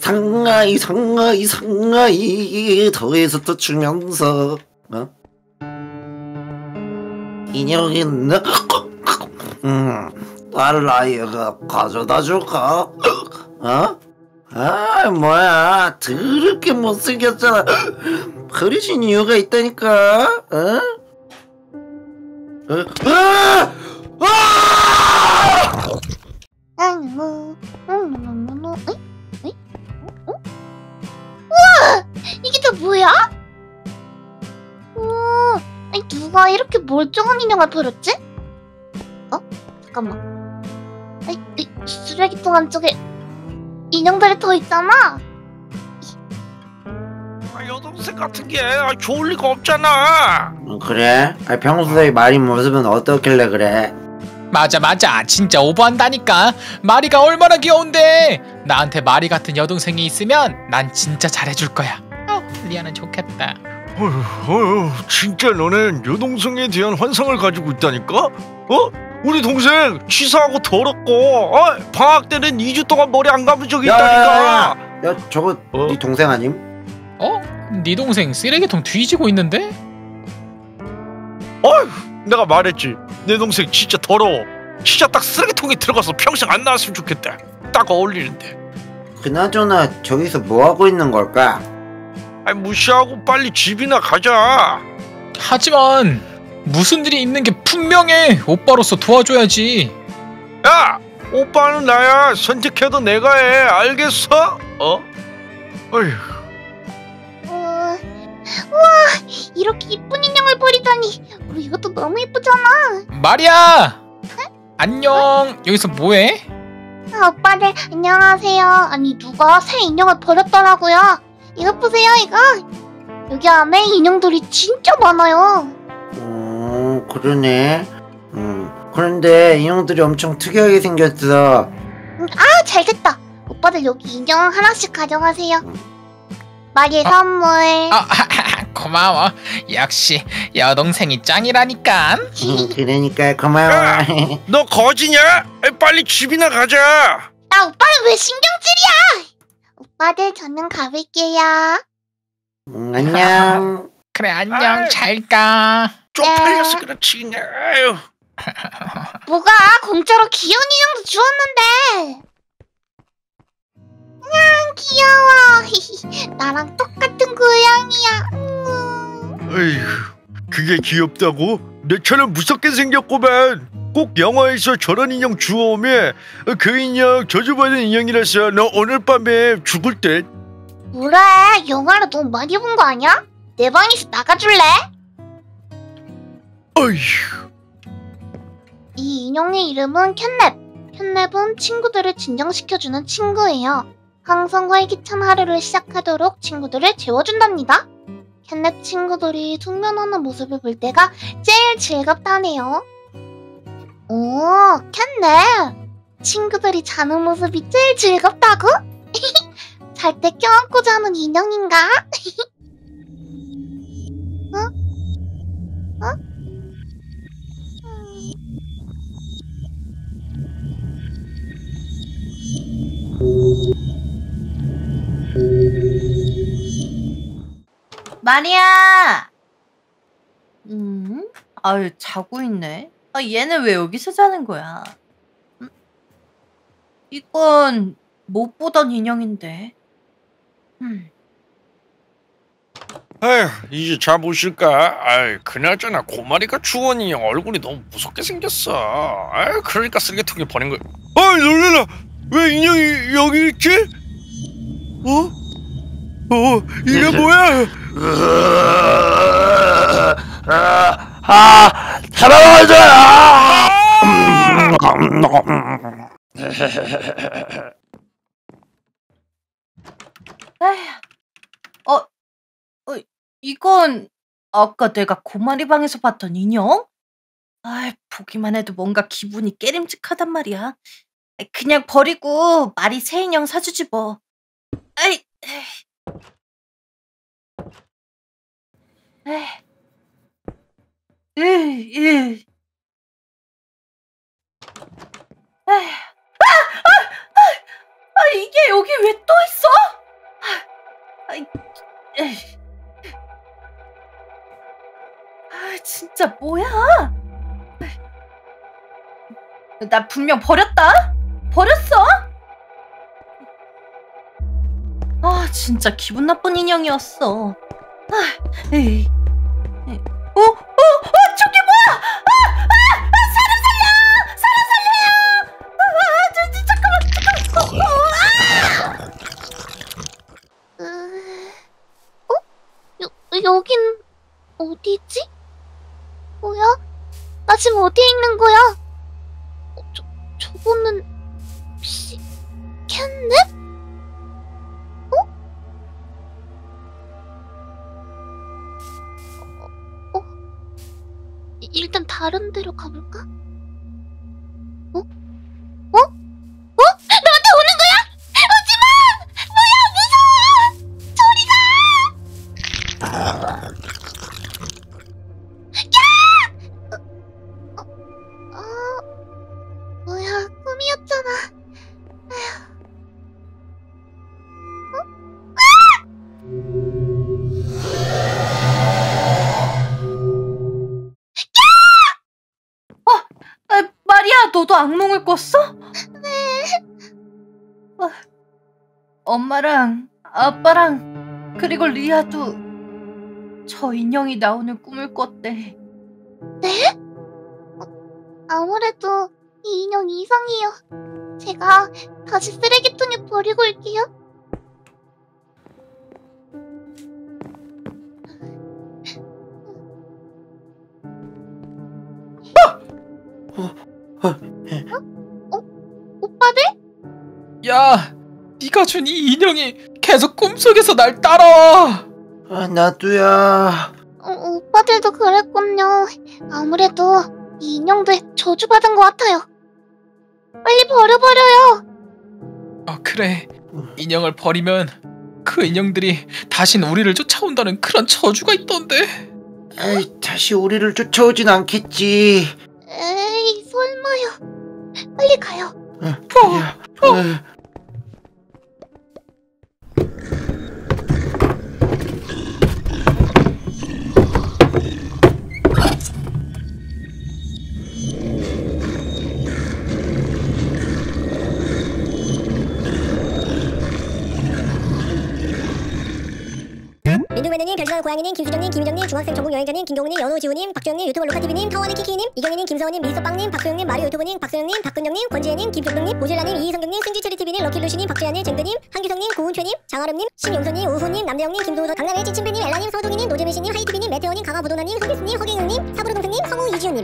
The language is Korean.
상하이 더해서 또 주면서 인형이 딸아이가 가져다 줄까? 뭐야 더럽게 못생겼잖아. 버리신 이유가 있다니까. 우와! 이게 다 뭐야? 아니 누가 이렇게 멀쩡한 인형을 버렸지? 잠깐만. 이 쓰레기통 안쪽에 인형들이 더 있잖아. 여동생 같은 게 좋을 리가 없잖아. 그래? 평소에 마리 모습은 어떻길래 그래? 맞아 진짜 오버한다니까. 마리가 얼마나 귀여운데. 나한테 마리 같은 여동생이 있으면 난 진짜 잘해줄 거야. 리아는 좋겠다. 진짜 너는 여동생에 대한 환상을 가지고 있다니까? 우리 동생 치사하고 더럽고 방학 때는 2주 동안 머리 안 감은 적이 있다니까. 야 저거 네 동생 아님? 네 동생 쓰레기통 뒤지고 있는데? 내가 말했지. 내 동생 진짜 더러워. 진짜 딱 쓰레기통에 들어가서 평생 안 나왔으면 좋겠다. 딱 어울리는데. 그나저나 저기서 뭐하고 있는 걸까? 무시하고 빨리 집이나 가자. 하지만 무슨 일이 있는 게 분명해. 오빠로서 도와줘야지. 야! 오빠는 나야. 선택해도 내가 해. 알겠어? 어휴. 우와! 이렇게 이쁜 인형을 버리다니. 이것도 너무 예쁘잖아. 마리야! 안녕. 여기서 뭐해? 오빠들 안녕하세요. 아니 누가 새 인형을 버렸더라고요. 이거 보세요 이거. 여기 안에 인형들이 진짜 많아요. 그러네. 그런데 인형들이 엄청 특이하게 생겼어. 잘됐다. 오빠들 여기 인형 하나씩 가져가세요. 마리의 선물. 고마워. 역시 여동생이 짱이라니까. 그러니까 고마워. 너 거지냐? 빨리 집이나 가자. 오빠는 왜 신경질이야? 오빠들 저는 가볼게요. 안녕. 그래 안녕. 잘 가. 쪽팔려서 그렇지. 아유. 뭐가 공짜로 귀여운 인형도 주었는데. 귀여워. 나랑 똑같은 고양이야. 어이구, 그게 귀엽다고? 내처럼 무섭게 생겼구만. 꼭 영화에서 저런 인형 주워오면 그 인형 저주받은 인형이라서 너 오늘 밤에 죽을 듯. 뭐래? 영화를 너무 많이 본 거 아니야? 내 방에서 나가줄래? 어휴. 이 인형의 이름은 캣냅. 캣냅은 친구들을 진정시켜주는 친구예요. 항상 활기찬 하루를 시작하도록 친구들을 재워준답니다. 캣냅 친구들이 숙면하는 모습을 볼 때가 제일 즐겁다네요. 오, 캣냅! 친구들이 자는 모습이 제일 즐겁다고? 잘 때 껴안고 자는 인형인가? 마리아! 아유, 자고 있네. 얘는 왜 여기서 자는 거야? 이건 못 보던 인형인데. 아휴, 이제 잠오실까? 그나저나 고마리가 주원 인형 얼굴이 너무 무섭게 생겼어. 그러니까 쓰레기통에 버린 거야. 놀래라! 왜 인형이 여기 있지? 이게 뭐야? 잡아먹어줘! 이건 아까 내가 고마리 방에서 봤던 인형? 보기만 해도 뭔가 기분이 깨림직하단 말이야. 그냥 버리고 마리 새 인형 사주지 뭐. 이게 여기 왜 또 있어? 에이. 아, 진짜 뭐야? 나 분명 버렸다? 버렸어? 아, 진짜 기분 나쁜 인형이었어. 아, 에이. 저게 뭐야? 사람 살려! 사람 살려요! 잠깐만. 여긴 어디지? 뭐야? 나 지금 어디에 있는 거야? 저거는 혹시 캣넵? 일단 다른 데로 가볼까? 나한테 오는 거야? 오지마! 뭐야, 무서워! 저리 가! 뭐야, 꿈이었잖아. 마리아, 너도 악몽을 꿨어? 네. 엄마랑 아빠랑 그리고 리아도 저 인형이 나오는 꿈을 꿨대. 네? 아무래도 이 인형 이상해요. 제가 다시 쓰레기통에 버리고 올게요. 오빠들? 야, 네가 준 이 인형이 계속 꿈속에서 날 따라와. 나도야. 오빠들도 그랬군요. 아무래도 이 인형들 저주받은 것 같아요. 빨리 버려버려요. 그래. 인형을 버리면 그 인형들이 다신 우리를 쫓아온다는 그런 저주가 있던데. 에이, 다시 우리를 쫓아오진 않겠지. 에이, 설마요. 빨리 가요. 야, 민둥매너님, 별지방 고양이님, 김수정님, 김희정님, 중학생 전국 여행자님, 김경훈님, 연우지우님, 박주영님, 유튜버 로카TV님, 타워네키키님, 이경희님, 김서원님, 미소빵님, 박소영님, 마리오 유튜버님, 박소영님, 박근정님, 권지혜님, 김종동님, 오젤라님, 이희성경님, 승지체리TV님, 럭키루시님, 박주현님, 쟁드님, 한규성님, 고은표님, 장아름님, 신용선님, 우호님, 남대영님, 김도우서, 강남의 찐친배님, 엘라님, 서동희님, 노재민씨님, 하이TV님, 메테오님, 강화부도나님, 흥기수님, 허경영님, 사부로동생님, 성우 이지훈님.